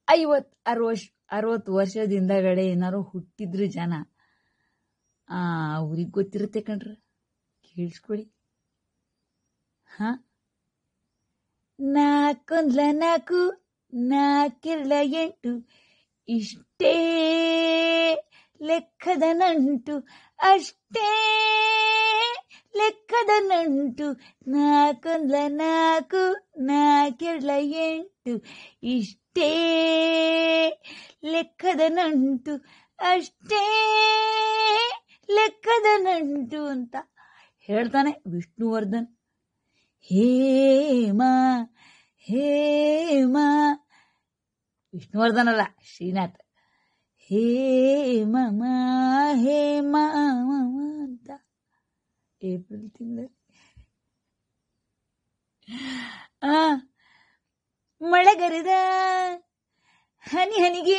60 ವರ್ಷದಿಂದಗಡೆ ಏನಾರು ಹುಟ್ಟಿದ್ರು ಜನ, ಅವ್ರಿಗೆ ಗೊತ್ತಿರುತ್ತೆ ಕಣ್ರ. ಕೇಳಿಸ್ಕೊಳ್ಳಿ. ಹ, 4 4 8 ಇಷ್ಟೇ ಲೆಕ್ಕದ ನಂಟು, ಅಷ್ಟೇ ಲೆಕ್ಕದ ನಂಟು. 4 4 4 8 ಇಷ್ಟೇ ಲೆಕ್ಕದ ನಂಟು, ಅಷ್ಟೇ ಲೆಕ್ಕದ ನಂಟು ಅಂತ ಹೇಳ್ತಾನೆ ವಿಷ್ಣುವರ್ಧನ್. ಹೇಮ ಹೇಮ, ವಿಷ್ಣುವರ್ಧನ್ ಅಲ್ಲ, ಶ್ರೀನಾಥ್. ಹೇಮ ಹೇಮ ಅಂತ ಏಪ್ರಿಲ್ ತಿಂಗಳಲ್ಲಿ ಮಳೆಗರೆದ ಹನಿ ಹನಿಗೆ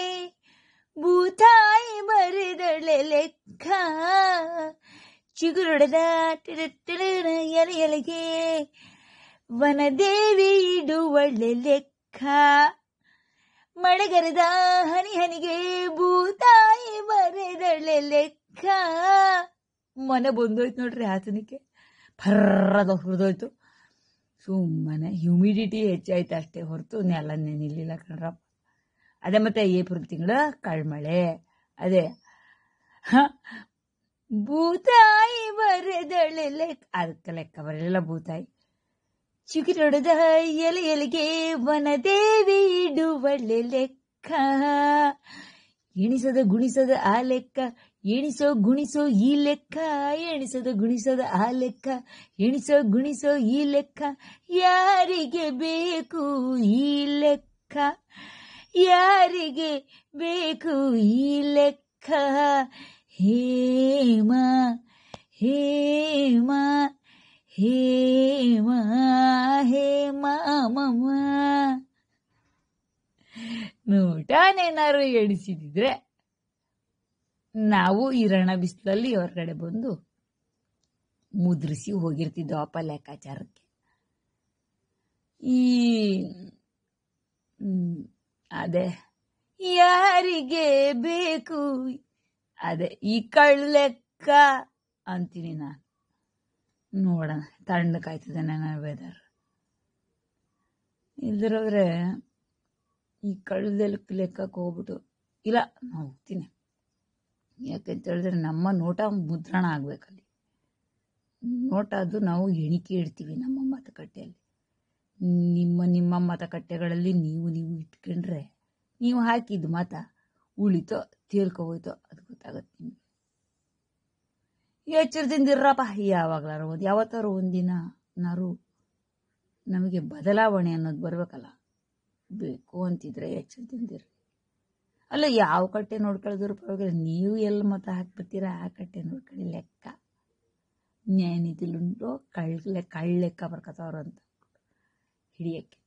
ಭೂತಾಯಿ ಬರೆದಳೆ ಲೆಕ್ಕ, ಚಿಗುರೊಡೆದ ಎಲೆ ಎಲೆಗೆ ವನದೇವಿ ಇಡುವಳೆ ಲೆಕ್ಕ. ಮಳೆಗರೆದ ಹನಿ ಹನಿಗೆ ಭೂತಾಯಿ ಬರೆದಳೆ ಲೆಕ್ಕ. ಮನೆ ಬಂದೋಯ್ತು ನೋಡ್ರಿ ಹಾಸನಕ್ಕೆ, ಫರ್ರದ ಹುರಿದೋಯ್ತು. ಸುಮ್ಮನೆ ಹ್ಯೂಮಿಡಿಟಿ ಹೆಚ್ಚಾಯ್ತು ಅಷ್ಟೇ ಹೊರತು ನೆಲ ನೆನಿಲಿಲ್ಲ ಕಣ್ರಪ್ಪ. ಅದೇ ಮತ್ತೆ ಏಪ್ರಿಲ್ ತಿಂಗಳ ಕಳ್ಮಳೆ. ಅದೇ ಭೂತಾಯಿ ಬರೆದಳೆ ಲೆಕ್ಕ, ಅದಕ್ಕೆ ಲೆಕ್ಕ ಬರಲಿಲ್ಲ ಭೂತಾಯಿ. ಚಿಗುರೊಡೆದ ಎಲೆ ಎಲೆಗೆ ವನದೇವಿ ಇಡುವಳೆ ಲೆಕ್ಕ. ಎಣಿಸದ ಗುಣಿಸದ ಆ ಲೆಕ್ಕ, ಎಣಿಸೋ ಗುಣಿಸೋ ಈ ಲೆಕ್ಕ. ಎಣಿಸದ ಗುಣಿಸದ ಆ ಲೆಕ್ಕ, ಎಣಿಸೋ ಗುಣಿಸೋ ಈ ಲೆಕ್ಕ. ಯಾರಿಗೆ ಬೇಕು ಈ ಲೆಕ್ಕ, ಯಾರಿಗೆ ಬೇಕು ಈ ಲೆಕ್ಕ. ಹೇಮ ಹೇಮ ಹೇಮ ಹೇಮ ಮಮ. ನೋಟನೇನಾರು ಎಣಿಸಿದ್ರೆ ನಾವು ಈ ರಣ ಬಿಸಿಲಲ್ಲಿ ಹೊರಗಡೆ ಬಂದು ಮುದ್ರಿಸಿ ಹೋಗಿರ್ತಿದ್ದವಪ್ಪ ಲೆಕ್ಕಾಚಾರಕ್ಕೆ. ಈ ಅದೇ ಯಾರಿಗೆ ಬೇಕು, ಅದೇ ಈ ಲೆಕ್ಕ ಅಂತೀನಿ ನಾನು. ನೋಡೋಣ, ತಣ್ಣಕಾಯ್ತದೆ ನನ್ನ ವೆದರ್. ಇಲ್ದಿರೋದ್ರೆ ಈ ಲೆಕ್ಕಕ್ಕೆ ಹೋಗ್ಬಿಟ್ಟು ಇಲ್ಲ, ನಾನು ಹೋಗ್ತೀನಿ. ಯಾಕೆಂತ ಹೇಳಿದ್ರೆ ನಮ್ಮ ನೋಟ ಮುದ್ರಣ ಆಗ್ಬೇಕಲ್ಲಿ. ನೋಟ ಅದು ನಾವು ಎಣಿಕೆ ಇಡ್ತೀವಿ ನಮ್ಮ ಮಾತುಕಟ್ಟೆಯಲ್ಲಿ. ನಿಮ್ಮ ಮಾತುಕಟ್ಟೆಗಳಲ್ಲಿ ನೀವು ಇಟ್ಕೊಂಡ್ರೆ ನೀವು ಹಾಕಿದ್ದು ಮಾತ ಉಳಿತೋ ತೇಲ್ಕೋಬೋಯ್ತೋ ಅದು ಗೊತ್ತಾಗತ್ತೆ ನಿಮಗೆ. ಎಚ್ಚರದಿಂದಿರ್ರಪ್ಪ. ಯಾವತ್ತಾರು ಒಂದಿನ ನಮಗೆ ಬದಲಾವಣೆ ಅನ್ನೋದು ಬರ್ಬೇಕಲ್ಲ, ಬೇಕು ಅಂತಿದ್ರೆ ಎಚ್ಚರದಿಂದಿರ್ರಿ. ಅಲ್ಲ, ಯಾವ ಕಟ್ಟೆ ನೋಡ್ಕೊಳ್ಳೋದ್ರ ಪರವಾಗಿಲ್ಲ, ನೀವು ಎಲ್ಲಿ ಮತ ಹಾಕ್ಬಿಡ್ತೀರಾ ಆ ಕಟ್ಟೆ ನೋಡ್ಕೊಳ್ಳಿ. ಲೆಕ್ಕ ನ್ಯಾಯನಿತಿಲುಂಟು ಕಳ್ಳೆಕ್ಕ ಬರ್ಕತ್ತವ್ರು ಅಂತ ಹಿಡಿಯಕ್ಕೆ.